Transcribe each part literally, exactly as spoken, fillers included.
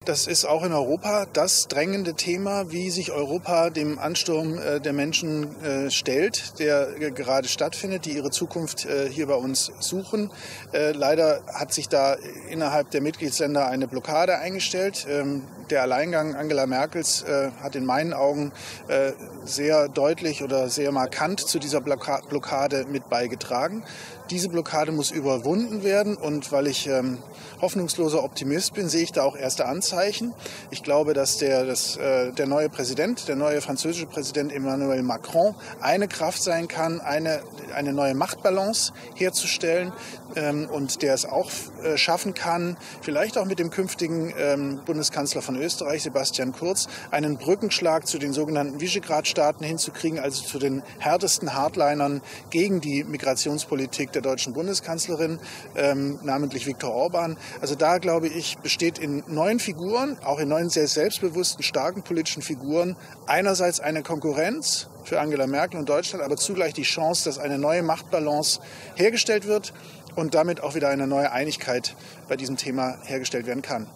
Das ist auch in Europa das drängende Thema, wie sich Europa dem Ansturm äh, der Menschen äh, stellt, der äh, gerade stattfindet, die ihre Zukunft äh, hier bei uns suchen. Äh, leider hat sich da innerhalb der Mitgliedsländer eine Blockade eingestellt. Ähm, der Alleingang Angela Merkels äh, hat in meinen Augen äh, sehr deutlich oder sehr markant zu dieser Blocka- Blockade mit beigetragen. Diese Blockade muss überwunden werden und weil ich ähm, hoffnungsloser Optimist bin, sehe ich da auch erste Anzeichen. Ich glaube, dass der, das, äh, der neue Präsident, der neue französische Präsident Emmanuel Macron eine Kraft sein kann, eine, eine neue Machtbalance herzustellen ähm, und der es auch äh, schaffen kann, vielleicht auch mit dem künftigen ähm, Bundeskanzler von Österreich, Sebastian Kurz, einen Brückenschlag zu den sogenannten Visegrad-Staaten hinzukriegen, also zu den härtesten Hardlinern gegen die Migrationspolitik der deutschen Bundeskanzlerin, ähm, namentlich Viktor Orban. Also da, glaube ich, besteht in neuen Figuren, auch in neuen sehr selbstbewussten, starken politischen Figuren, einerseits eine Konkurrenz für Angela Merkel und Deutschland, aber zugleich die Chance, dass eine neue Machtbalance hergestellt wird und damit auch wieder eine neue Einigkeit bei diesem Thema hergestellt werden kann.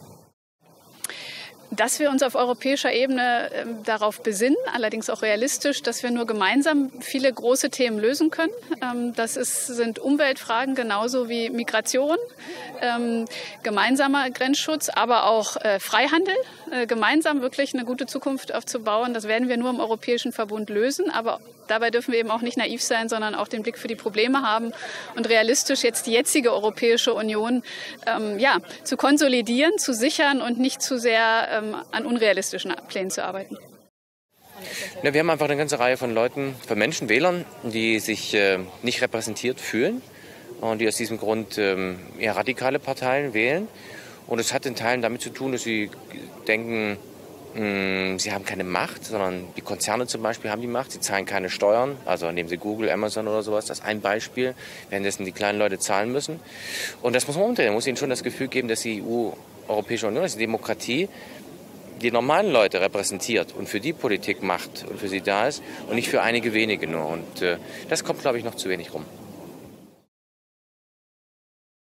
Dass wir uns auf europäischer Ebene äh, darauf besinnen, allerdings auch realistisch, dass wir nur gemeinsam viele große Themen lösen können. Ähm, das ist, sind Umweltfragen genauso wie Migration, ähm, gemeinsamer Grenzschutz, aber auch äh, Freihandel, äh, gemeinsam wirklich eine gute Zukunft aufzubauen. Das werden wir nur im Europäischen Verbund lösen, aber dabei dürfen wir eben auch nicht naiv sein, sondern auch den Blick für die Probleme haben und realistisch jetzt die jetzige Europäische Union ähm, ja, zu konsolidieren, zu sichern und nicht zu sehr ähm, an unrealistischen Plänen zu arbeiten. Ja, wir haben einfach eine ganze Reihe von Leuten, von Menschen, Wählern, die sich äh, nicht repräsentiert fühlen und die aus diesem Grund ähm, eher radikale Parteien wählen. Und es hat in Teilen damit zu tun, dass sie denken, sie haben keine Macht, sondern die Konzerne zum Beispiel haben die Macht. Sie zahlen keine Steuern, also nehmen Sie Google, Amazon oder sowas. Das ist ein Beispiel, währenddessen die kleinen Leute zahlen müssen. Und das muss man umdrehen. Man muss ihnen schon das Gefühl geben, dass die E U, Europäische Union, dass die Demokratie die normalen Leute repräsentiert und für die Politik macht und für sie da ist und nicht für einige wenige nur. Und äh, das kommt, glaube ich, noch zu wenig rum.